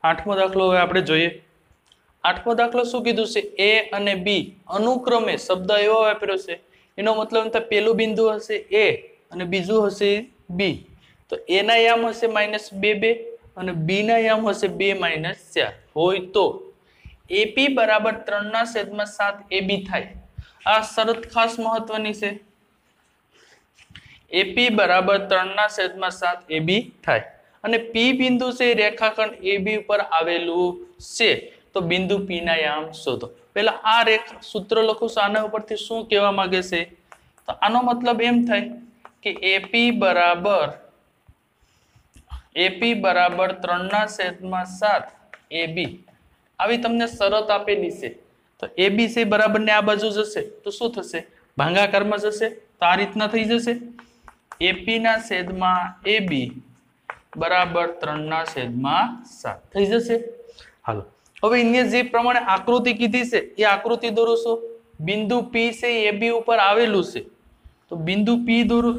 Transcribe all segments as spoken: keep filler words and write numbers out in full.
આઠમો દાખલો હવે આપણે જોઈએ. આઠમો દાખલો શું કીધું છે? એ અને બી અનુક્રમે શબ્દ એવો વાપર્યો છે, એનો મતલબ તો પેલું બિંદુ હશે એ અને બીજું હશે બી. તો એ ના યામ હશે માઇનસ બે બે અને બી ના યામ હશે બે માઇનસ ચાર. હોય તો એપી બરાબર ત્રણ ના છેદમાં સાત એબી થાય. આ શરત ખાસ મહત્વની છે. એપી બરાબર ત્રણ ના છેદમાં સાત એબી થાય અને પી બિંદુ છે રેખાખંડ એબી ઉપર આવેલું છે. તો બિંદુ પી ના યામ શોધો. પેલા આ રેખા સૂત્ર લખું છું. આના ઉપરથી શું કહેવા માંગે છે? તો આનો મતલબ એમ થાય કે એપી બરાબર એપી બરાબર ત્રણ ના છેદમાં સાત એબી આવી તમને શરત આપેલી છે. તો એબી છે બરાબર ને આ બાજુ જશે તો શું થશે? ભાગાકારમાં જશે. તો આ રીતના થઈ જશે. એપી ના છેદમાં એબી બરાબર ત્રણ ના છેદમાં સાત થઈ જશે. હાલો હવે અહીંયા જે પ્રમાણે આકૃતિ કીધી છે એ આકૃતિ દોરો છો. બિંદુ પી છે એબી ઉપર આવેલું છે તો બિંદુ પી દોરો.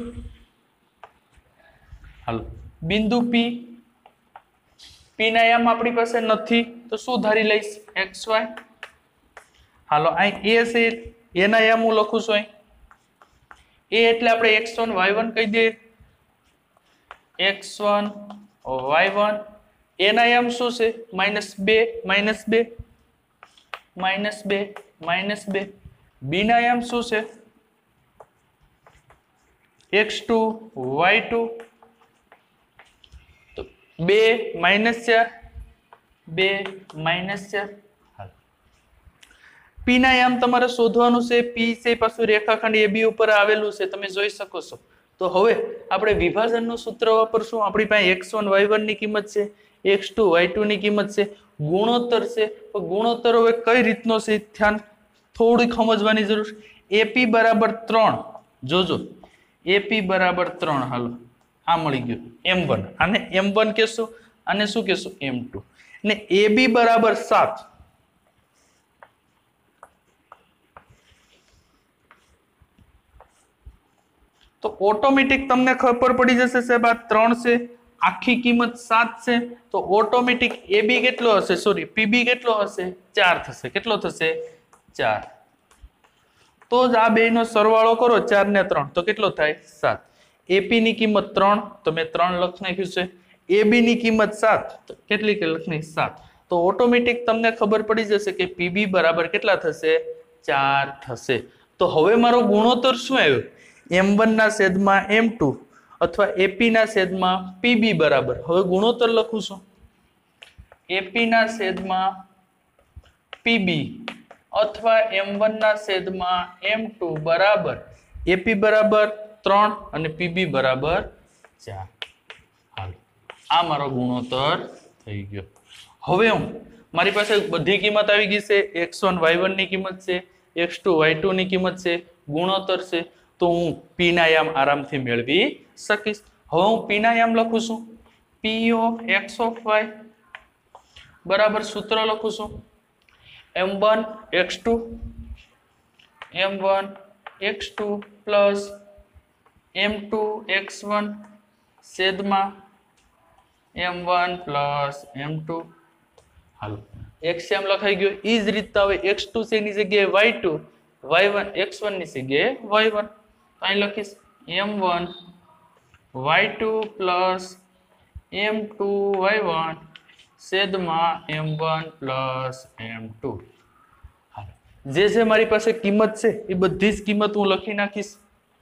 હાલો બિંદુ પી પી ના યામ આપણી પાસે નથી તો શું ધારી લઈશ? X Y. હાલો અહીં એ છે એના યામ હું લખું છું. અહીં એ એટલે આપણે એક્સ વન વાય વન કહી દઈએ. એક્સ વન વાય વન એના યામ શું છે? માઇનસ બે માઇનસ બે માઇનસ બે માઇનસ બે. બી ના યામ શું છે? એક્સ ટુ વાય ટુ તો બે માઇનસ ચાર બે માઇનસ ચાર. પી ના યામ તમારે શોધવાનું છે. પી છે પાછું રેખાખંડ એબી ઉપર આવેલું છે તમે જોઈ શકો છો. તો હવે આપણે વિભાજનનું સૂત્ર વાપરશું. આપણી પાસે એક્સ વન વાય વન ની કિંમત છે, એક્સ ટુ વાય ટુ ની કિંમત છે, ગુણોત્તર છે. તો ગુણોત્તર હવે કઈ રીતનો છે ધ્યાન થોડીક સમજવાની જરૂર છે. એપી બરાબર ત્રણ જોજો એપી બરાબર ત્રણ. હાલો આ મળી ગયું એમ વન. આને એમ વન કહેશું, આને શું કહેશું? M two. ને એબી બરાબર સાત. તો ઓટોમેટિક તમને ખબર પડી જશે સાહેબ આ ત્રણ છે, આખી કિંમત સાત છે. તો ઓટોમેટિક એબી કેટલો હશે? સોરી પીબી કેટલો હશે? ચાર થશે. કેટલો થશે? ચાર. તો જ આ બે નો સરવાળો કરો ચાર ને ત્રણ તો કેટલો થાય? સાત. એપી ની કિંમત ત્રણ તો મેં ત્રણ લખ નાખ્યું છે. એબી ની કિંમત સાત તો કેટલી લખની? સાત. તો ઓટોમેટિક તમને ખબર પડી જશે કે પીબી બરાબર કેટલા થશે? ચાર થશે. તો હવે મારો ગુણોત્તર શું આવ્યો? એમ વન ના છેદમાં એમ ટુ અથવા એપી ના છેદમાં પીબી બરાબર. હવે ગુણોત્તર લખું છું. એપી ના છેદમાં પીબી અથવા એમ વન ના છેદમાં એમ ટુ બરાબર એપી બરાબર ત્રણ અને પીબી બરાબર ચાર. હાલો આ મારો ગુણોત્તર થઈ ગયો. હવે હું મારી પાસે બધી કિંમત આવી ગઈ છે. એક્સ વન વાય વન ની કિંમત છે, એક્સ ટુ વાય ટુ ની કિંમત છે, ગુણોત્તર છે. તો હું પી ના યામ આરામથી મેળવી શકીશ. હવે હું પી ના યામ લખું છું. P of X of Y બરાબર સૂત્ર લખું છું. M one X two M one X two plus M two X one છેદમાં M one plus M two. હાલો એક્સ એમ લખાઈ ગયો. એ જ રીતના હવે એક્સ ટુ છે એની જગ્યાએ Y two, Y one X one ની જગ્યાએ વાય વન. અહીં લખીશ M one Y two plus M two Y one છેદમાં M one plus M two. જે જે મારી પાસે કિંમત છે એ બધી જ કિંમત હું લખી નાખીશ.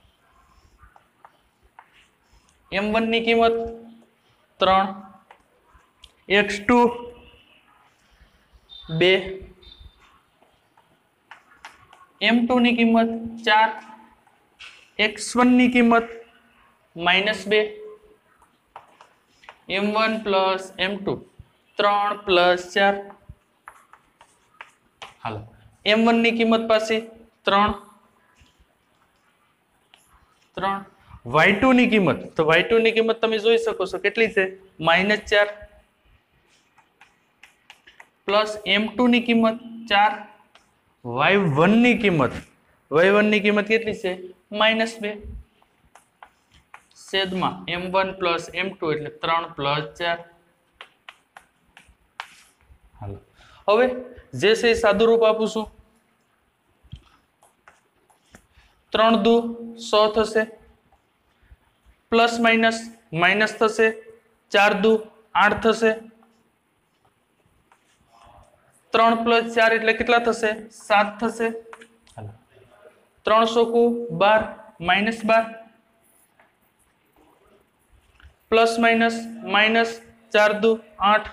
એમ વન ની કિંમત ત્રણ, એક્સ ટુ બે, એમ ટુ ની કિંમત ચાર, એક્સ વન ની કિંમત માઇનસ બે, M one plus M two ત્રણ પ્લસ ચાર. હાલો એમ વન ની કિંમત પાસે ત્રણ ત્રણ. વાય ટુ ની કિંમત તો વાય ટુ ની કિંમત તમે જોઈ શકો છો કેટલી છે? માઇનસ ચાર પ્લસ એમ ટુ ની કિંમત ચાર. વાય વન ની કિંમત વાય વન ની કિંમત કેટલી છે? માઇનસ બે છેદમાં M one plus M two એટલે ત્રણ પ્લસ ચાર. હાલો હવે જે છે સાદું રૂપ આપું છું ત્રણ દુ સો થશે પ્લસ માઇનસ માઇનસ થશે ચાર દુ આઠ થશે ત્રણ પ્લસ ચાર એટલે કેટલા થશે સાત થશે ત્રણ સોકુ બાર માઇનસ બાર પ્લસ માઇનસ માઇનસ ચાર દુ આઠ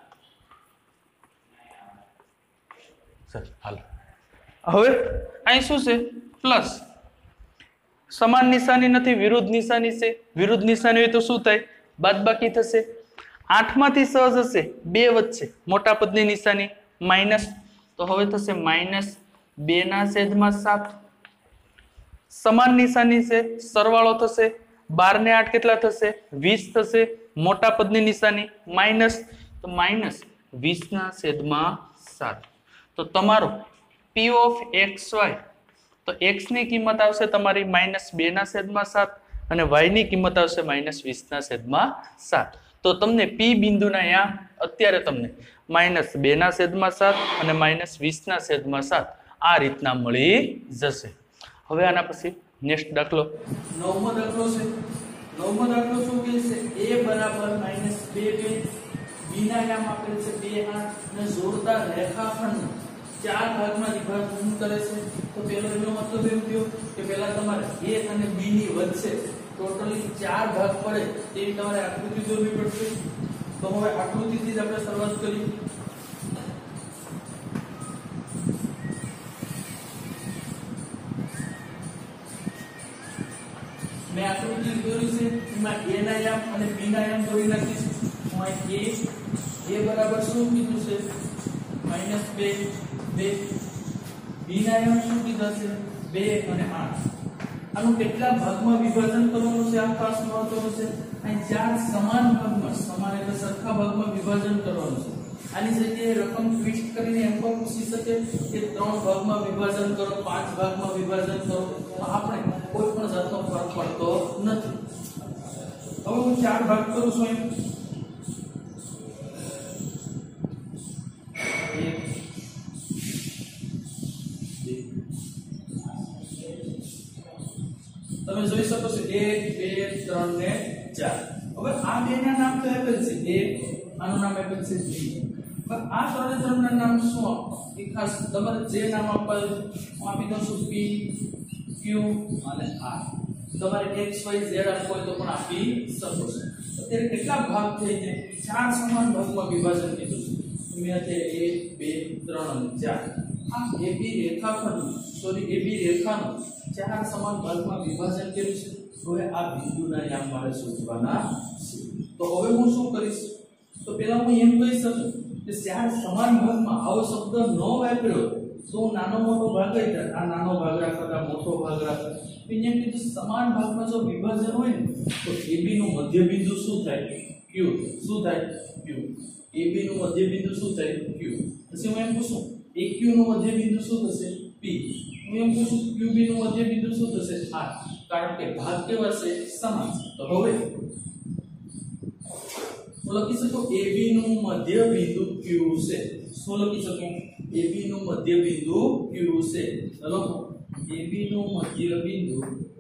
હાલ હવે અહીં શું છે પ્લસ સમાન નિશાની નથી વિરુદ્ધ નિશાની છે વિરુદ્ધ નિશાની હોય તો શું થાય બાદબાકી થશે આઠ માંથી સહજ હશે બે વચ્ચે મોટા પદની નિશાની માઇનસ તો હવે થશે માઇનસ બે ના છેદમાં સાત સમાન નિશાની છે સરવાળો થશે બાર ને આઠ કેટલા થશે વીસ થશે મોટા પદની નિશાની માઇનસ તો માઇનસ વીસ ના છેદમાં સાત તો તમારો પી ઓફ એક્સ વાય તો એક્સ ની કિંમત આવશે તમારી માઇનસ બે ના છેદમાં સાત અને વાય ની કિંમત આવશે માઇનસ વીસ ના છેદમાં સાત તો તમને પી બિંદુના અહીંયા અત્યારે તમને માઇનસ બે ના છેદમાં સાત અને માઇનસ વીસ ના છેદમાં સાત આ રીતના મળી જશે હવે આના પછી નેક્સ્ટ દાખલો નવમો દાખલો છે નવમો દાખલો શું કહે છે a બરાબર માઇનસ બે બે બી ના નામ આપેલ છે બે આઠ અને જોડતા રેખાખંડ ચાર ભાગમાં વિભાજન કરે છે તો પહેલો એનો મતલબ એમ થયો કે પહેલા તમારે a અને b ની વચ્ચે ટોટલી ચાર ભાગ પડે તેવી તમારે આકૃતિ દોરવી પડશે તો હવે આકૃતિથી જ આપણે શરૂઆત કરીએ मैं आकृति दોરી છે એમાં a ના યામ અને b ના યામ દોરી નાખીશ હું અહીં a a બરાબર શું કીધું છે માઈનસ બે બે b ના યામ શું કીધું છે બે અને આઠ આનું કેટલા ભાગમાં વિભાજન કરવાનું છે આ ખાસ મહત્વનું છે અહીં ચાર સમાન ભાગમાં સમાન એટલે સરખા ભાગમાં વિભાજન કરવાનું છે આની જગ્યાએ રકમ ટ્વિસ્ટ કરીને એમ પણ પૂછી શકે કે ત્રણ ભાગમાં વિભાજન કરો પાંચ ભાગમાં વિભાજન કરો આપણે કોઈ પણ જાતનો ફરક પડતો નથી હવે હું ચાર ભાગ કરું છું એમ તમે જોઈ શકો છો એક બે ત્રણ ને ચાર હવે આ બે ના નામ તો આપેલ છે એક આનું નામ આપેલ છે બી પણ આ સળેત્રમના નામ શું એ ખાસ તમારે જે નામ આપેલ હું આપી દઉં છું પી ક્યુ અને આર તમારે એક્સ વાય ઝેડ આપવું હોય તો પણ આપી શકો છો અત્યારે કેટલા ભાગ થઈ છે ચાર સમાન ભાગમાં વિભાજન કીધું છે મેં અત્યારે એક બે ત્રણ અને ચાર આ એબી રેખાખંડ સોરી એબી રેખાનું ચાર સમાન ભાગમાં વિભાજન કર્યું છે હવે આ બિંદુના નામ મારે શોધવાના છે તો હવે હું શું કરીશ તો પહેલા હું એમ કહી શકું કે ચાર સમાન ભાગમાં આવો શબ્દ ન વાપર્યો તો નાનો મોટો ભાગ હોય આ નાનો ભાગ રાખતા મોટો ભાગ રાખતા એમ કીધું સમાન ભાગમાં જો વિભાજન હોય ને તો એબી નું મધ્ય બિંદુ શું થાય ક્યુ શું થાય ક્યુ એબી નું મધ્ય બિંદુ શું થાય ક્યુ પછી હું એમ પૂછું એક્યુ નું મધ્ય બિંદુ શું થશે પી હું એમ પૂછું ક્યુબી નું મધ્ય બિંદુ શું થશે આર કારણ કે ભાગ કેવા છે સમાન તો હવે હું લખી શકું એબી નું મધ્ય બિંદુ ક્યુ છે શું લખી શકું એબી નું મધ્ય બિંદુ ક્યુ છે ચલો એબી નું મધ્ય બિંદુ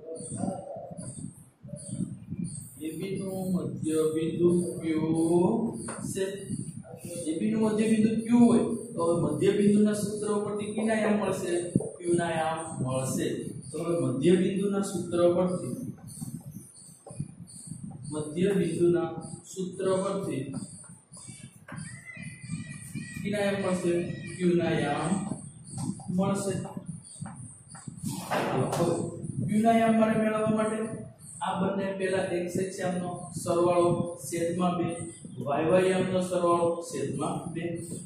એબી નું મધ્ય બિંદુ ક્યુ છે એબી નું મધ્ય બિંદુ ક્યુ હોય તો મધ્ય બિંદુના સૂત્ર પરથી કીના યામ મળશે ક્યુ ના યામ મળશે તો હવે મધ્ય બિંદુના સૂત્ર પરથી મધ્ય બિંદુના સૂત્ર પરથી કીના યામ મળશે ક્યુ ના યામ મળશે ક્યુ ના યામ મારે મેળવવા માટે આ બંને પહેલા x એક્સિયમનો સરવાળો છેદમાં બે y યામનો સરવાળો છેદમાં બે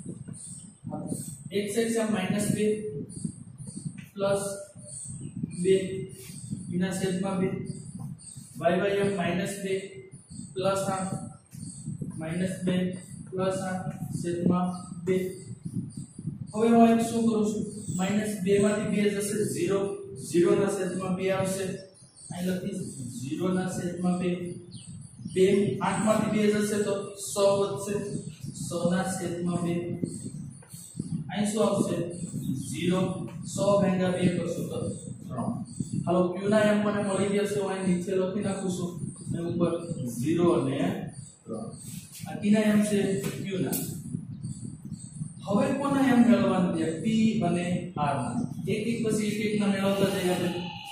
x એક્સિયમ માઈનસ બે પ્લસ બે એના છેદમાં બે y યામ માઈનસ બે પ્લસ આઠ માઈનસ બે પ્લસ આઠ છેદમાં બે હવે હું એક શું કરું છું માઈનસ બે માંથી બે જશે ઝીરો ઝીરો ના છેદમાં બે આવશે અહીં લખીશ ઝીરો ના છેદમાં બે બે આઠ માંથી બે જશે તો સો વધશે सौ ना छेदमां बे અહીં શું આવશે ઝીરો સો ભાગ્યા બે કરશો તો ત્રણ હાલો q ના એમ મને મળી જશે હું અહીં નીચે લખી નાખું છું અને ઉપર ઝીરો અને ત્રણ આ t ના એમ છે q ના હવે કોના એમ મેળવવાનું છે p અને r ના એક એક પછી એક એક ના મેળવતા જઈએ આપણે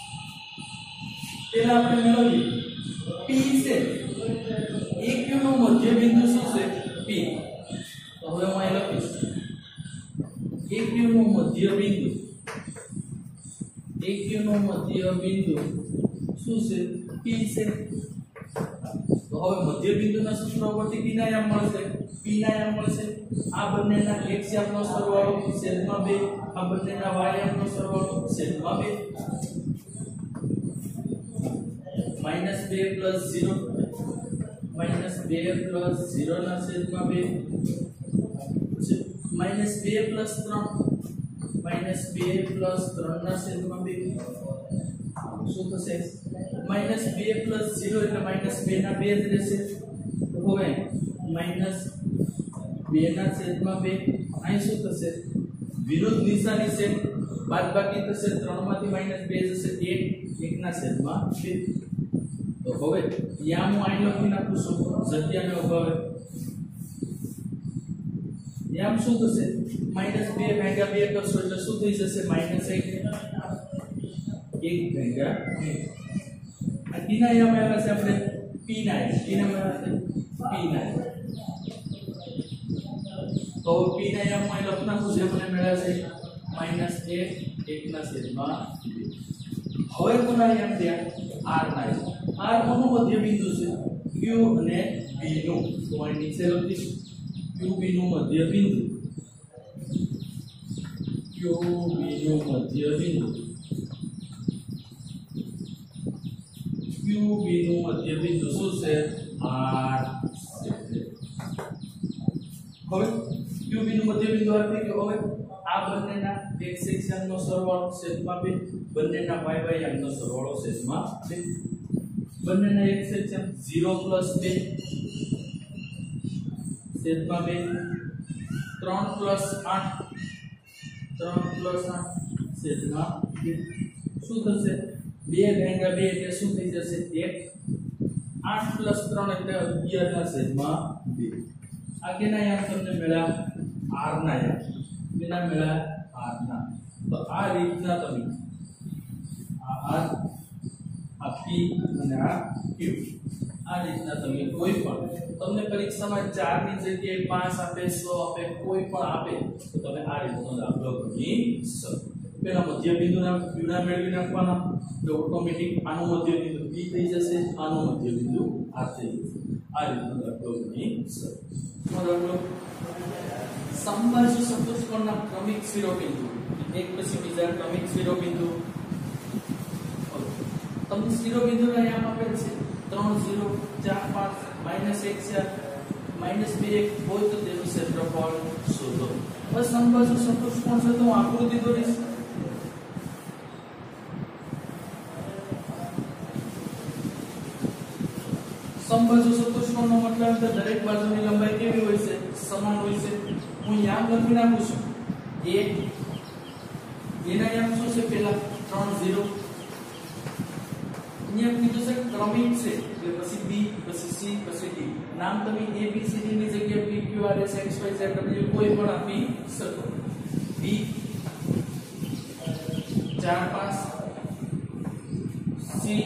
પહેલા આપણે મેળવીએ p છે aq નું મધ્ય બિંદુ શું છે p તો હવે હું અહીં લખીશ aq નું મધ્ય બિંદુ aq નું મધ્ય બિંદુ શું છે p છે તો હવે મધ્ય બિંદુના સૂત્ર પરથી p ના યામ મળશે p ના યામ મળશે આ બંનેના x યામનો સરવાળો છેદમાં બે આ બંનેના y યામનો સરવાળો છેદમાં બે માઈનસ બે પ્લસ ઝીરો માઈનસ બે પ્લસ ઝીરો ના છેદમાં બે માઈનસ બે પ્લસ ત્રણ માઈનસ બે પ્લસ ત્રણ ના છેદમાં બે શું થશે માઈનસ બે પ્લસ ઝીરો એટલે માઈનસ બે ના બે જ રહેશે તો હવે માઈનસ બે ના છેદમાં બે અહીં શું થશે વિરુદ્ધ નિશાની છે બાદબાકી થશે ત્રણ માંથી માઈનસ બે જશે એક એક ના છેદમાં બે તો હવે યામ હું અહીં લખી નાખું છું જગ્યાને અભાવે યામ શું થશે માઈનસ બે ભાગ્યા બે કરશો એટલે શું થઈ જશે માઈનસ એક એક ભાગ્યા બે આ t ના યામ આવ્યા છે આપણે p ના t ના આવ્યા છે p ના તો p ના યામ માં લખી નાખું જે મને મળ્યા છે માઈનસ એક એક ના છેદમાં બે હવે કોના યામ થયા r ના r કોનું મધ્ય બિંદુ છે q અને b નું તો અહીં નીચે લખીશ q b નું મધ્ય બિંદુ q b નું મધ્ય બિંદુ q b નું મધ્ય બિંદુ શું છે r હવે q b નું મધ્ય બિંદુ r થઈ ગયો હવે આ બંનેના x x યામનો સરવાળો છેદમાં બે બંનેના y y યામનો સરવાળો છેદમાં બે બંનેના x x યામ ઝીરો પ્લસ બે છેદમાં બે ત્રણ પ્લસ આઠ ત્રણ પ્લસ આઠ છેદમાં બે શું થશે બે ભાગ્યા બે એટલે શું થઈ જશે એક આઠ પ્લસ ત્રણ એટલે અગિયાર ના છેદમાં બે આ કેના યામ તમને મળ્યા r ના યામ કેના મળ્યા r ના તો આ રીતના તમે આ r આ p અને આ q આ રીતના તમે કોઈ પણ તમને પરીક્ષામાં ચાર ની જગ્યાએ પાંચ આપે સો આપે કોઈ પણ આપે તો તમે આ રીતનો દાખલો ગણી શકો પેલા મધ્ય બિંદુના q ના મેળવી નાખવાના તો ઓટોમેટિક આનું મધ્ય બિંદુ p થઈ જશે આનું મધ્ય બિંદુ r થઈ જશે આ રીતનો દાખલો ગણી શકો દાખલો સમબાજુ ચતુષ્કોણના ક્રમિક શિરોબિંદુ એક પછી બીજા ક્રમિક શિરોબિંદુ તમને શિરોબિંદુના નામ આપેલ છે ત્રણ ઝીરો ચાર પાંચ માઈનસ એક ચાર માઈનસ બે એક હોય તો તેનું ક્ષેત્રફળ શોધો બસ સમબાજુ ચતુષ્કોણ છે તો હું આકૃતિ દોરીશ સમબાજુ ચતુષ્કોણનો મતલબ છે દરેક બાજુની લંબાઈ કેવી હોય છે સમાન હોય છે હું યામ લખી નાખું છું a એના યામ શું છે પહેલા ત્રણ ઝીરો નિયમ કીધું છે ક્રમિક છે એટલે પછી b પછી c પછી d નામ તમે a b c d ની જગ્યાએ p q r s x y z w કોઈ પણ આપી શકો b ચાર પાંચ c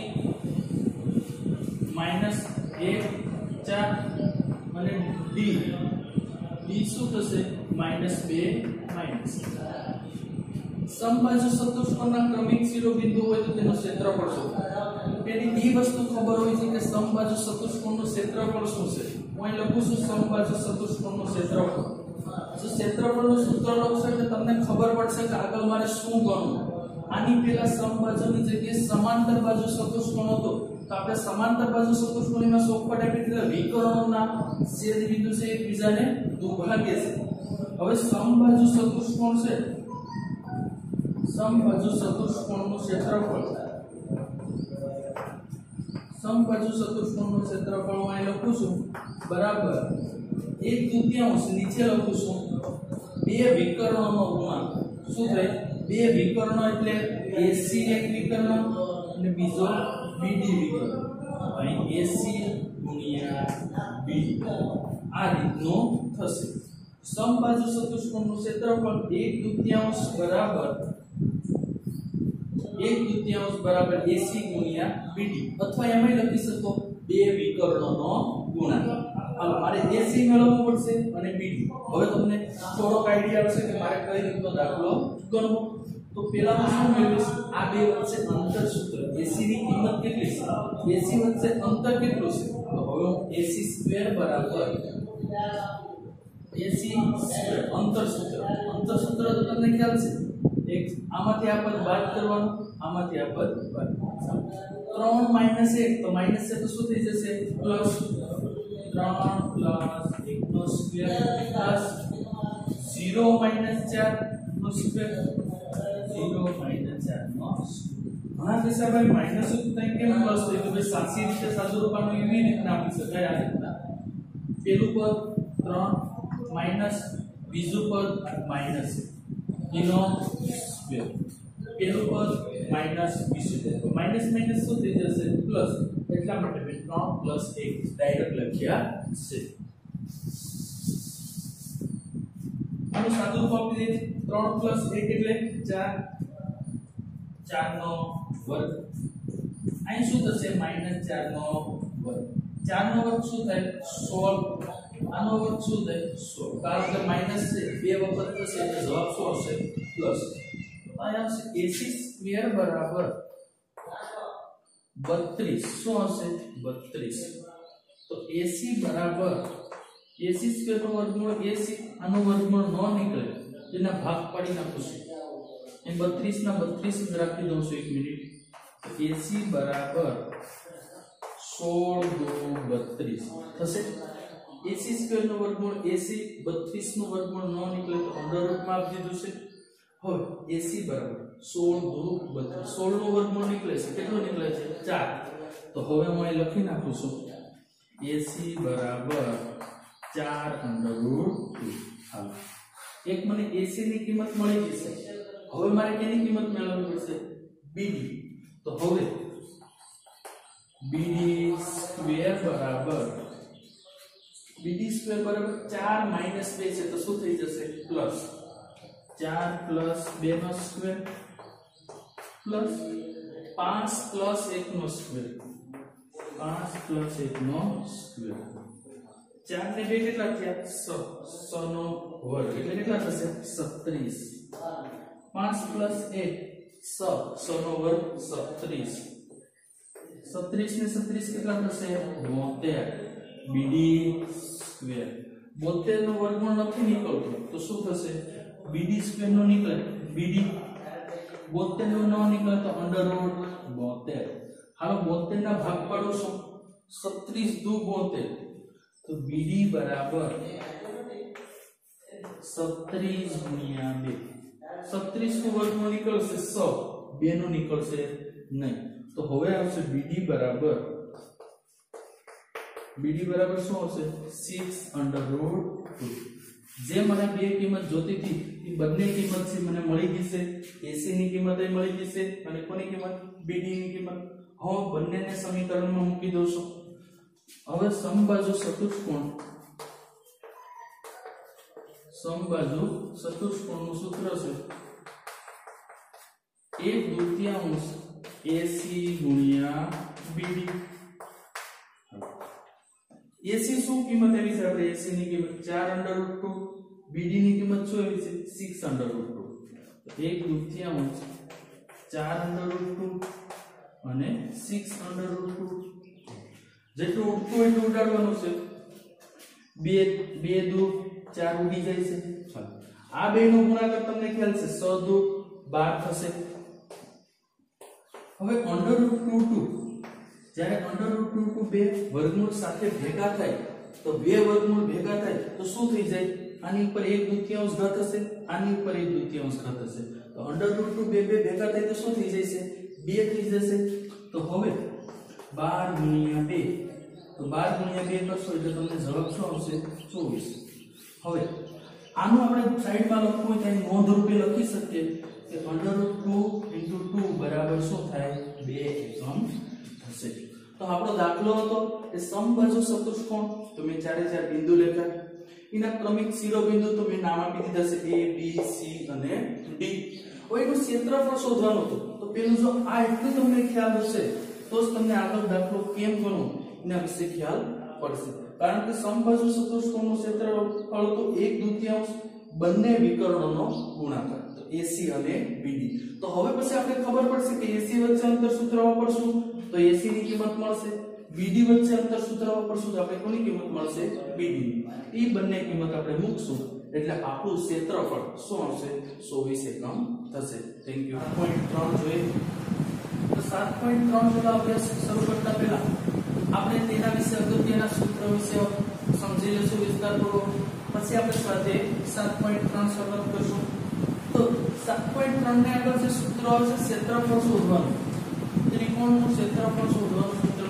માઈનસ એક ચાર અને d d શું થશે માઈનસ બે માઈનસ સમબાજુ ચતુષ્કોણના ક્રમિક શિરોબિંદુ હોય તો તેનું ક્ષેત્રફળ શોધો પેલી ઈ વસ્તુ ખબર હોય છે કે સમબાજુ ચતુષ્કોણનું ક્ષેત્રફળ શું છે હું અહીં લખું છું સમબાજુ ચતુષ્કોણનું ક્ષેત્રફળ જો ક્ષેત્રફળનું સૂત્ર લખશો એટલે તમને ખબર પડશે કે આગળ મારે શું કરવું આની પહેલા સમબાજુની જગ્યાએ સમાંતર બાજુ ચતુષ્કોણ હતો તો આપણે સમાંતર બાજુ ચતુષ્કોણમાં શોધખોળ આપી એટલે વિકર્ણોના છેદ બિંદુ છે એકબીજાને દુભાગે છે હવે સમબાજુ ચતુષ્કોણ છે સમબાજુ ચતુષ્કોણનું ક્ષેત્રફળ સમબાજુ ચતુષ્કોણનું ક્ષેત્રફળ હું અહીં લખું છું બરાબર एक तृतीयांश नीचे લખું બે વિકર્ણોનો ગુણાંક શું થાય બે વિકર્ણો એટલે A C એક વિકર્ણ અને બીજો B D વિકર્ણ અહીં A C ગુણ્યા B આ રીતનો થશે સમબાજુ ચતુષ્કોણનું ક્ષેત્રફળ એક તૃતીયાંશ બરાબર એક તૃતીયાંશ બરાબર A C ગુણ્યા B D અથવા એમાં લખી શકો બે વિકર્ણોનો ગુણાંક હાલ મારે A C મેળવવું પડશે અને B D હવે તમને થોડોક આઈડિયા આવશે કે મારે કઈ રીતનો દાખલો ગણવો તો પહેલા હું શું મેળવીશ આ બે વચ્ચે અંતર સૂત્ર A C ની કિંમત કેટલી છે A C વચ્ચે અંતર કેટલું છે તો હવે હું A C સ્ક્વેર બરાબર A C સ્ક્વેર અંતર સૂત્ર અંતર સૂત્ર તો તમને ખ્યાલ છે એક આમાંથી આ પદ બાદ કરવાનું આમાંથી આ પદ બાદ ત્રણ માઈનસ એક તો માઈનસ છે તો શું થઈ જશે પ્લસ ત્રણ પ્લસ એક નો સ્ક્વેર પ્લસ ઝીરો માઈનસ ચાર નો સ્ક્વેર ઝીરો માઈનસ ચાર નો ઘણા કિસ્સા ભાઈ માઈનસ થાય કેમ પ્લસ થાય તો ભાઈ સાચી રીતે સાદુ રૂપાનું એવી રીતના આપી શકાય આ રીતના પેલું પદ ત્રણ માઈનસ બીજું પદ માઈનસ એનો સ્ક્વેર પેલું પદ માઈનસ બીજું પદ માઈનસ માઈનસ શું થઈ જશે પ્લસ એટલા માટે મેં ત્રણ પ્લસ એક ડાયરેક્ટ લખ્યા છે આનું સાદું રૂપ આપી દઈએ ત્રણ પ્લસ એક એટલે ચાર ચાર નો વર્ગ અહીં શું થશે માઈનસ ચાર નો વર્ગ ચાર નો વર્ગ શું થાય સોળ આનો વર્ગ શું થાય સોળ કારણ કે માઈનસ છે બે વખત થશે એટલે જવાબ શું આવશે પ્લસ અહીંયા આવશે A C સ્ક્વેર બરાબર બત્રીસ શું હશે બત્રીસ તો A C બરાબર A C સ્ક્વેર નો વર્ગમૂળ A C આનો વર્ગમૂળ ન નીકળે જેના ભાગ પાડી નાખું છું એ બત્રીસ ના બત્રીસ જ રાખી દઉં છું એક મિનિટ તો A C બરાબર સોળ દુ બત્રીસ થશે A C સ્ક્વેર નો વર્ગમૂળ A C બત્રીસ નું વર્ગમૂળ ન નીકળે તો અંડર રૂટ માં આપી દીધું છે હવે A C બરાબર સોળ દુ બત્રીસ સોળ નું વર્ગમૂળ નીકળે છે કેટલું નીકળે છે ચાર તો હવે હું અહીં લખી નાખું છું A C બરાબર ચાર અંડર રૂટ ટુ હાલ એક મને A C ની કિંમત મળી જશે હવે મારે કેની કિંમત મેળવવી પડશે B D તો હવે B D સ્ક્વેર બરાબર B D સ્ક્વેર બરાબર ચાર માઈનસ બે છે તો શું થઈ જશે પ્લસ ચાર પ્લસ બે નો સ્ક્વેર પ્લસ પાંચ પ્લસ એક નો સ્ક્વેર પાંચ પ્લસ એક નો સ્ક્વેર ચાર ને બે કેટલા થયા છ નો વર્ગ એટલે કેટલા થશે છત્રીસ પાંચ પ્લસ એક છ છ નો વર્ગ છત્રીસ છત્રીસ ને છત્રીસ કેટલા થશે બોતેર B D સ્ક્વેર બોતેર નો વર્ગમૂળ નથી નીકળતો તો શું થશે B D સ્ક્વેર નો નીકળે B D બોતેર નો ન નીકળે તો અંડર રૂટ બોતેર હાલો બોતેર ના ભાગ પાડો છો છત્રીસ દુ બોતેર તો B D બરાબર છત્રીસ ગુણ્યા બે છત્રીસ નું વર્ગમૂળ નીકળશે સો બે નું નીકળશે નહીં તો હવે આવશે B D બરાબર B D બરાબર શું આવશે સિક્સ અંડર રૂટ ટુ જે મને બે કિંમત જોતી હતી એ બંને કિંમત છે મને મળી ગઈ છે A C ની કિંમત એ મળી ગઈ છે અને કોની કિંમત B D ની કિંમત હવે બંનેને સમીકરણમાં મૂકી દઉં છું હવે સમબાજુ ચતુષ્કોણ સમબાજુ ચતુષ્કોણનું સૂત્ર છે એક દૂતીયાંશ A C ગુણ્યા B D A C શું કિંમત એવી છે આપણે A C ની કિંમત ચાર under root two B D ની કિંમત શું એવી છે સિક્સ અંડર રૂટ ટુ તો એક દૂતીયાંશ ચાર અંડર રૂટ ટુ અને સિક્સ અંડર રૂટ ટુ જેટલું ઉડતું એટલું ઉડાડવાનું છે બે બે દુ ચાર ઉડી જાય છે આ બે નો ગુણાકાર તમને ખ્યાલ છે છ દુ બાર થશે હવે અંડર રૂટ ટુ ટુ જ્યારે અંડર રૂટ ટુ ટુ બે વર્ગમૂળ સાથે ભેગા થાય તો બે વર્ગમૂળ ભેગા થાય તો શું થઈ જાય આની ઉપર એક દૂતીયાંશ ઘાત હશે આની ઉપર એક દૂતીયાંશ ઘાત હશે તો અંડર રૂટ ટુ બે બે ભેગા થાય તો શું થઈ જશે બે થઈ જશે તો હવે બાર ગુણ્યા બે તો બાર ગુણ્યા બે કરશો એટલે તમને જવાબ શું આવશે ચોવીસ। હવે આનું આપણે સાઈડમાં લખવું હોય તો નોંધ રૂપે લખી શકીએ કે under root two into two બરાબર શું થાય બે એકમ થશે। તો આપણો દાખલો હતો કે સમબાજુ ચતુષ્કોણ, તો મેં ચારે ચાર બિંદુ લખ્યા, એના ક્રમિક શિરોબિંદુ તો મેં નામ આપી દીધા છે એ બી સી અને ડી। હવે એનું ક્ષેત્રફળ શોધવાનું હતું, તો પેલું જો આ એટલું તમને ખ્યાલ હશે તો જ તમને આગળ દાખલો કેમ ગણવો એના વિશે ખ્યાલ પડશે। કારણ કે સમબાજુ ચતુષ્કોણનું ક્ષેત્રફળ તો એક દૂતીયાંશ બંને વિકર્ણોનો ગુણાકાર, તો એસી અને બીડી। તો હવે પછી આપણે ખબર પડશે કે એસી વચ્ચે અંતર સૂત્ર વાપરશું તો એસી ની કિંમત મળશે, બીડી વચ્ચે અંતર સૂત્ર વાપરશું તો આપણે કોની કિંમત મળશે બીડી ની। એ બંને કિંમત આપણે મૂકશું એટલે આપણું ક્ષેત્રફળ શું આવશે ચોવીસ એકમ થશે। Thank you. સાત પોઈન્ટ ત્રણ જોઈએ તો સાત પોઈન્ટ ત્રણ જેટલા અભ્યાસ શરૂ કરતા પહેલા આપણે તેના વિશે અગત્યના સૂત્ર વિશે સમજી લેશું વિસ્તારપૂર્વક, પછી આપણે સાથે સાત પોઈન્ટ ત્રણ શરૂઆત કરશું। તો સાત પોઈન્ટ ત્રણ ને આગળ જે સૂત્ર આવશે ક્ષેત્રફળ શોધવાનું, ત્રિકોણનું ક્ષેત્રફળ શોધવાનું સૂત્ર,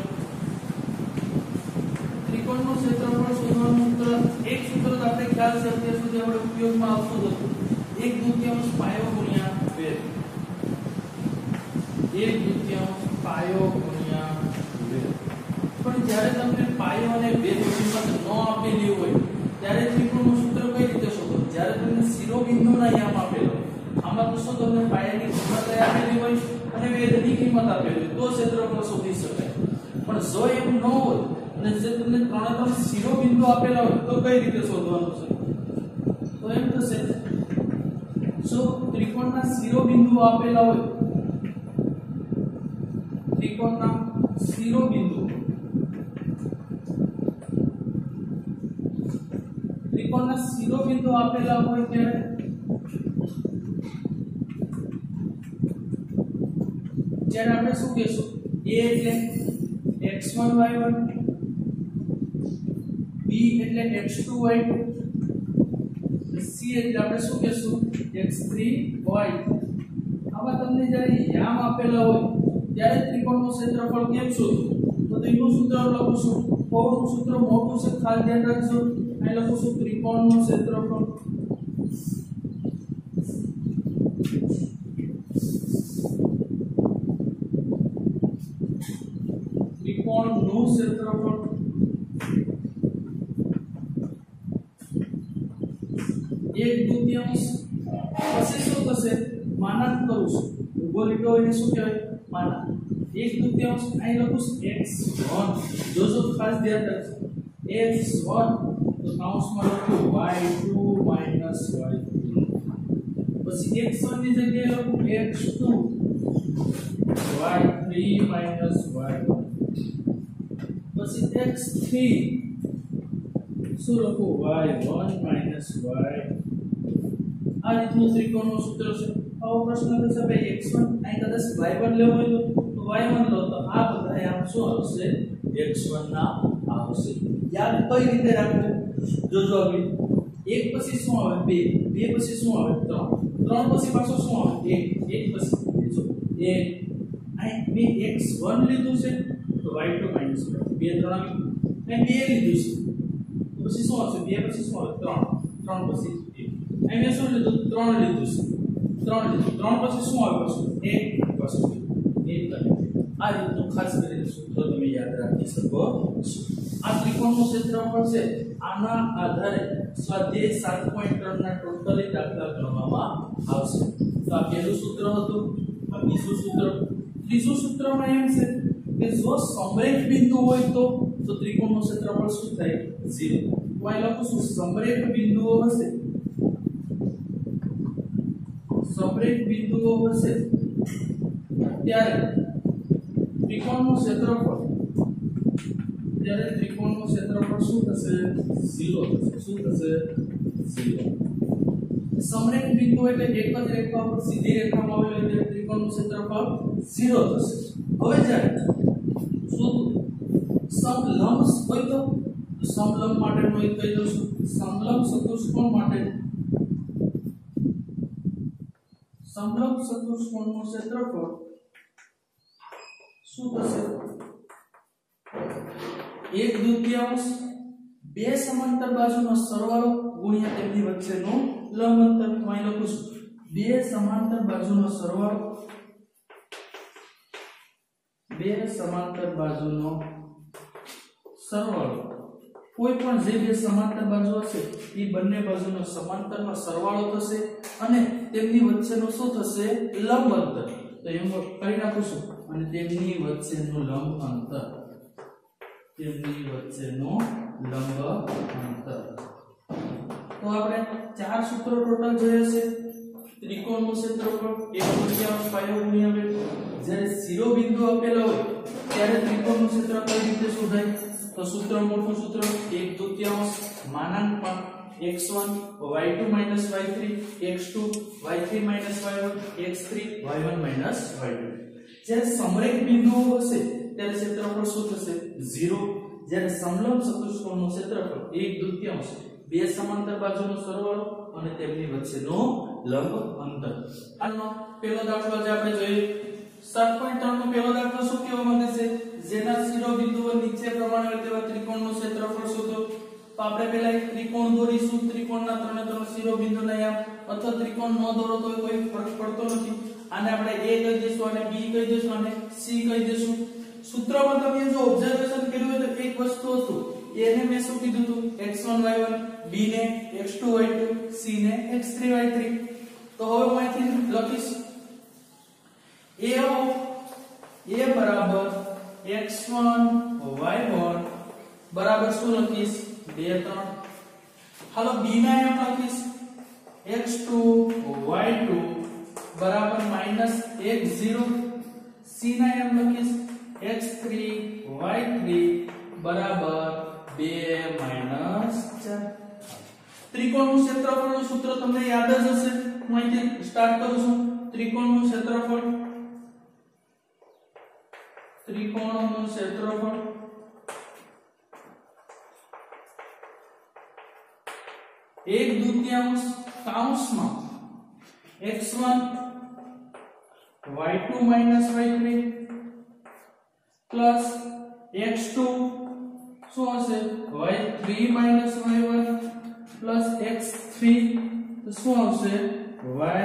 ત્રિકોણનું ક્ષેત્રફળ શોધવાનું સૂત્ર એક સૂત્ર તો આપણે ખ્યાલ છે અત્યાર સુધી આપણે ઉપયોગમાં આવતું હતું, એક દૂતીયાંશ પાયો ગુણ્યા વેધ, એક દૂતીયાંશ પાયો ગુણ્યા વેધ। પણ જ્યારે તમને પાયો અને વેધ કિંમત ન આપેલી હોય ત્યારે ત્રિકોણનું સૂત્ર કઈ રીતે શોધો? જ્યારે તમને શિરોબિંદુના યામ આપેલો હોય, આમાં તો શું તમને પાયાની કિંમત આપેલી હોય અને વેધની કિંમત આપેલી હોય તો ક્ષેત્રફળ શોધી શકાય। પણ જો એમ ન હોય અને જે તમને ત્રણે ત્રણ શિરોબિંદુ આપેલા હોય તો કઈ રીતે શોધવાનું છે? તો એમ થશે જો ત્રિકોણના શિરોબિંદુ આપેલા હોય, ત્રિકોણના શિરોબિંદુ ત્રિકોણના શિરોબિંદુ આપેલા હોય ત્યારે જ્યારે આપણે શું કહેશું a એટલે x one y one, b એટલે x two y two, c એટલે આપણે શું કહેશું એક્સ થ્રી વાય ટુ। આમાં તમને જ્યારે યામ આપેલા હોય ત્યારે ત્રિકોણનું ક્ષેત્રફળ કેમ શોધવું? તો તેનું સૂત્ર લખું, થોડું સૂત્ર મોટું છે ખાસ ધ્યાન રાખજો। અહીં લખું છું ત્રિકોણનું ક્ષેત્રફળ, ત્રિકોણનું ક્ષેત્રફળ એક દૂતીયાંશ, પછી શું થશે માનાંક કરું છું, ઉભો લીટો એને શું કહેવાય માનાંક, એક દૂતીયાંશ અહીં લખું છું એક્સ વન, જોજો ખાસ ધ્યાન રાખજો એક્સ વન તો કૌંસમાં લખું y two minus y two, પછી એક્સ વન ની જગ્યાએ લખું x two y three minus y one, પછી એક્સ થ્રી શું લખું વાય વન માઈનસ વાય। આ રીતનું ત્રિકોણનું સૂત્ર છે। આવો પ્રશ્ન થશે ભાઈ એક્સ વન અહીં કદાચ વાય વન લેવો હોય તો વાય વન લો તો આ બધા આમ શું આવશે એક્સ વન ના આવશે। યાદ કઈ રીતે રાખવું જોજો, હવે એક પછી શું આવે બે, બે પછી શું આવે ત્રણ, ત્રણ પછી પાછો શું આવે એક, એક પછી બીજો એક, અહીં મેં એક્સ વન લીધું છે તો વાય ટુ માઈનસ બે ત્રણ આવી, મેં બે લીધું છે તો પછી શું આવશે બે પછી શું આવે ત્રણ, ત્રણ પછી એક, અહીં મેં શું લીધું ત્રણ લીધું છે, ત્રણ લીધું, ત્રણ પછી શું આવે પાછું એક વસ્તુ એક, આ રીતનું ખાસ કરીને સૂત્ર તમે યાદ રાખી શકો છો। આ ત્રિકોણનું ક્ષેત્રફળ છે, આના આધારે સ્વાધ્યાય સાત પોઈન્ટ ત્રણ ના ટોટલી દાખલા ગણવામાં આવશે। તો આ પહેલું સૂત્ર હતું, આ બીજું સૂત્ર, ત્રીજું સૂત્રમાં એમ છે કે જો સમરેખ બિંદુ હોય તો તો ત્રિકોણનું ક્ષેત્રફળ શું થાય ઝીરો। તો અહીં લખું છું સમરેખ બિંદુઓ હશે, સમરેખ બિંદુઓ હશે ત્યારે ત્રિકોણનું ક્ષેત્રફળ, ત્યારે ત્રિકોણનું ક્ષેત્રફળ શું થશે ઝીરો થશે, શું થશે ઝીરો। સમરેખ બિંદુ એટલે એક જ રેખા પર સીધી રેખામાં આવેલું એટલે ત્રિકોણનું ક્ષેત્રફળ ઝીરો થશે। હવે જ્યારે શું સમલંબ હોય તો સમલંબ માટેનું એક કહી દઉં છું, સમલંબ ચતુષ્કોણ માટે સમલંબ ચતુષ્કોણનું ક્ષેત્રફળ શું થશે एक द्वितीयांश બે સમાંતર બાજુનો સરવાળો ગુણ્યા તેમની વચ્ચેનું લંબ અંતર. તો અહીં લખું છું બે સમાંતર બાજુનો સરવાળો, બે સમાંતર બાજુનો સરવાળો, કોઈ પણ જે બે સમાંતર બાજુ હશે એ બંને બાજુનો સમાંતરનો સરવાળો થશે અને તેમની વચ્ચેનો શું થશે? લંબ અંતર. તો એમ કરી નાખું છું અને તેમની વચ્ચેનું લંબ અંતર, તેમની વચ્ચેનું લંબ અંતર. તો આપણે ચાર સૂત્રો ટોટલ જોયા છે. ત્રિકોણનું ક્ષેત્રફળ એક તૃતીયાંશ પાયો ગુણ્યા બે. જ્યારે શિરોબિંદુ આપેલા હોય ત્યારે ત્રિકોણનું ક્ષેત્ર કઈ રીતે શોધાય? તો સૂત્ર મોટું સૂત્ર એક તૃતીયાંશ માનાંકમાં x one y two minus y three x two y three minus y one x three y one minus y two. જ્યારે સમરેખ બિંદુઓ હશે ત્યારે ક્ષેત્રફળ શું થશે? ઝીરો. જ્યારે સમલંબ ચતુષ્કોણનું ક્ષેત્રફળ એક તૃતીયાંશ બે સમાંતર બાજુનો સરવાળો અને તેમની વચ્ચેનો લંબ અંતર. આનો પહેલો દાખલો જે આપણે જોઈએ સાત પોઈન્ટ ત્રણ નો પહેલો દાખલો શું કહેવા માંગે છે? જેના શિરોબિંદુઓ નીચે પ્રમાણે હોય તેવા ત્રિકોણનું ક્ષેત્રફળ શોધો. તો આપણે પહેલા એક ત્રિકોણ દોરીશું. ત્રિકોણના ત્રણે ત્રણ શિરોબિંદુને આમ અથવા ત્રિકોણ ન દોરો તો કોઈ ફરક પડતો નથી. આને આપણે a કહી દઈશું અને b કહી દઈશું અને c કહી દઈશું. સૂત્રમાં તમે જો ઓબ્ઝર્વેશન કર્યું હોય તો એક વસ્તુ હતું. a ને મેં શું કીધું હતું? X one y one, b ને x two y two, c ને एक्स थ्री वाई थ्री. તો હવે હું અહીંથી લખીશ a of a બરાબર एक्स वन वाई वन બરાબર શું લખીશ? બે ત્રણ. હાલો b ના એમ લખીશ एक्स टू वाई टू बराबर माइनस एक जीरो. c ના એમ લખીશ एक्स थ्री वाई थ्री बराबर બે માઈનસ ચાર. ત્રિકોણનું ક્ષેત્રફળનું સૂત્ર તમને યાદ જ હશે. હું અહીંથી સ્ટાર્ટ કરું છું. ત્રિકોણનું ક્ષેત્રફળ, ત્રિકોણનું ક્ષેત્રફળ एक द्वितीयांश काउंसમાં x one y two minus y three plus x two શું હશે? Y three minus y one plus x three તો શું આવશે? y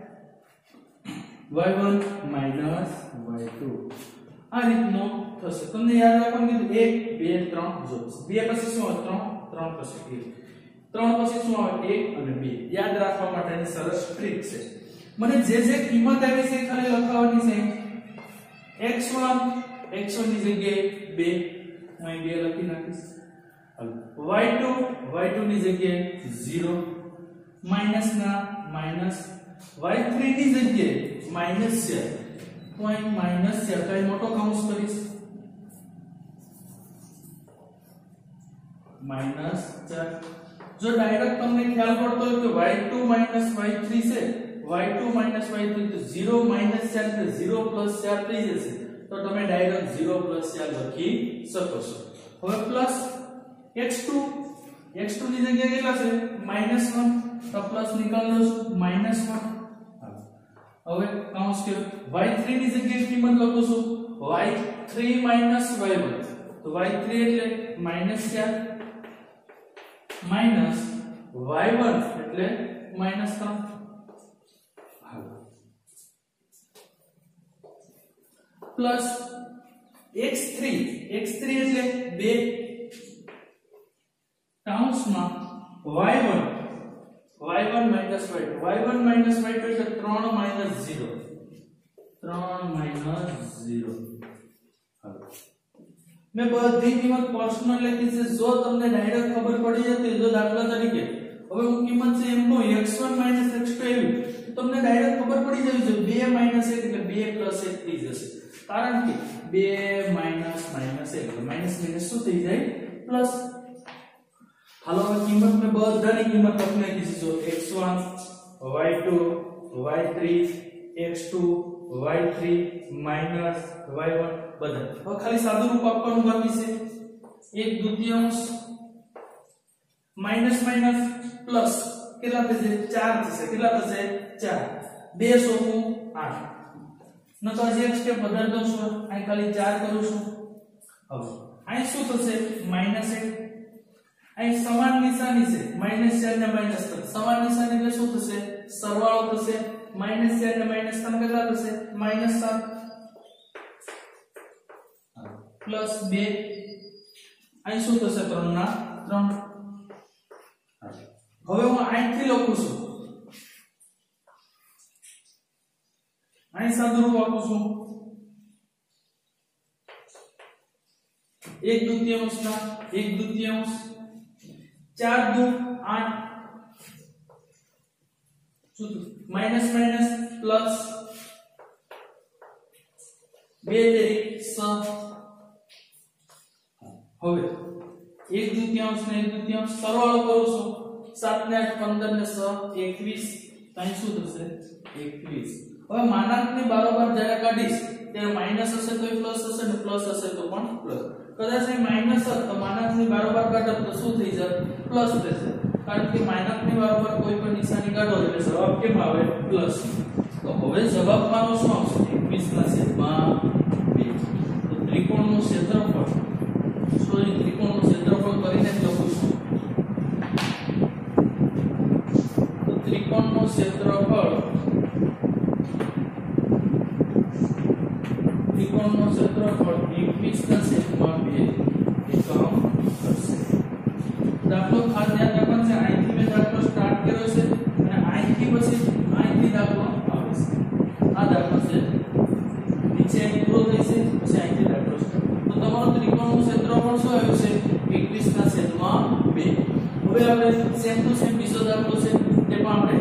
y one minus y two. આ રીતનો થશે. તમને યાદ રાખવાનું કીધું એક બે ત્રણ જો બે પછી શું આવે? ત્રણ ત્રણ પછી એક ત્રણ પછી શું આવે? એક અને બે. યાદ રાખવા માટેની સરસ ટ્રીક છે. મને જે જે કિંમત આવી છે ખાલી લખવાની છે. एक्स वन एक्स वन ની જગ્યાએ બે હું અહીં બે લખી નાખીશ. वाई टू वाई टू ની જગ્યાએ ઝીરો માઈનસ ના માઈનસ वाई थ्री ની જગ્યાએ માઈનસ છે તો અહીં માઈનસ છે કઈ મોટો કૌંસ કરીશ માઈનસ ચાર. જો ડાયરેક્ટ તમને ખ્યાલ પડતો હોય કે y two minus y three છે y two minus y three तो ઝીરો માઈનસ ચાર એટલે ઝીરો પ્લસ ચાર થઈ જશે. તો તમે ડાયરેક્ટ ઝીરો પ્લસ ચાર લખી શકો છો. હવે plus x two x two ની જગ્યાએ કેટલા છે? માઈનસ वन તો પ્લસ નીકાળી દો માઈનસ वन. હવે કાઉન્સ કર્યો वाई थ्री ની જગ્યાએ કિંમત લખું છું y three minus y one તો वाई थ्री એટલે માઈનસ ચાર माइनस वाई वन એટલે माइनस ત્રણ. Plus x three x three એટલે બે કાઉન્સમાં y one y one minus y two y one minus y two એટલે ત્રણ માઈનસ ઝીરો ત્રણ માઈનસ ઝીરો. મેં બધી કિંમત પર્સનલ લખી છે. જો તમને ડાયરેક્ટ ખબર પડી જતી જો દાખલા તરીકે હવે હું કિંમત છે એમ કહું एक्स वन एक्स टू આવી તો તમને ડાયરેક્ટ ખબર પડી જવી જોઈએ બે માઈનસ એક એટલે બે પ્લસ એક થઈ જશે. કારણ કે બે માઈનસ માઈનસ એક એટલે માઈનસ માઈનસ શું થઈ જાય? પ્લસ. હાલો હવે કિંમત મે બધાની કિંમત લખી નાખી છે. જો x one y two y three x two y three minus y one બધા. હવે ખાલી સાદું રૂપ આપવાનું બાકી છે. એક દ્વિતીયાંશ માઈનસ માઈનસ પ્લસ કેટલા થશે? ચાર થશે. કેટલા થશે? ચાર. બે સોમું આઠ. ન તો હજી એક સ્ટેપ વધારી દઉં છું. અહીં ખાલી ચાર કરું છું. હવે અહીં શું થશે માઈનસ એક અહીં સમાન નિશાની છે માઈનસ ચાર ને માઈનસ ત્રણ સમાન નિશાની એટલે શું થશે સરવાળો થશે માઈનસ ચાર ને માઈનસ ત્રણ કેટલા થશે માઈનસ સાત પ્લસ બે અહીં શું થશે ત્રણ ના ત્રણ હવે હું અહીંથી લખું છું અહીં સાદુરૂપ આપું છું एक द्वितीयांश ना एक द्वितीयांश चार दो आठ माइनस माइनस प्लस बे स હવે एक द्वितीयांश ने एक द्वितीयांश સરવાળો કરું છું सात ને आठ पंद्रह ने छ એકવીસ અહીં શું થશે એકવીસ હવે માનાંકની બરાબર જ્યારે કાઢીશ ત્યારે માઈનસ હશે તો પ્લસ હશે ને પ્લસ હશે તો પણ પ્લસ કદાચ અહીં માઈનસ હોત તો માનાંકની બરાબર કાઢો તો શું થઈ જાય પ્લસ થશે કારણ કે માનાંકની બરાબર કોઈ પણ નિશાની કાઢો એટલે જવાબ કેમ આવે પ્લસ તો હવે જવાબમાં શું આવશે એકવીસ ના છેદમાં બે તો ત્રિકોણનું ક્ષેત્રફળ સોરી ત્રિકોણનું ક્ષેત્રફળ કરીને જ લખું છું તો ત્રિકોણનું ક્ષેત્રફળ ત્રિકોણનું ક્ષેત્રફળ એકવીસ ના છેદમાં બે એકમ થશે દાખલો ખાસ ધ્યાન રાખવાનું છે અહીંથી મેં દાખલો સ્ટાર્ટ કર્યો છે અને અહીંથી પછી અહીંથી દાખલો આવે છે આ દાખલો છે નીચે અહીં પૂરો થશે પછી અહીંથી દાખલો સ્ટાર્ટ તો તમારું ત્રિકોણનું ક્ષેત્રફળ શું આવ્યું છે એકવીસ ના છેદમાં બે હવે આપણે સેમ ટુ સેમ બીજો દાખલો છે તે પણ આપણે